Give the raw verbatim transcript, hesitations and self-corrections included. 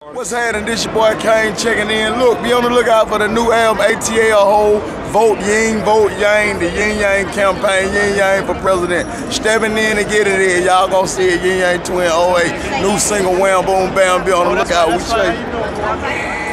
What's happening? This your boy Kaine checking in. Look, be on the lookout for the new album A T A a whole. Vote Ying, vote Yang, the Ying Yang campaign, Ying Yang for president. Stepping in and getting it in. Y'all gonna see it, Ying Yang Twins oh eight. New single, wham, boom, bam, be on the lookout. We say.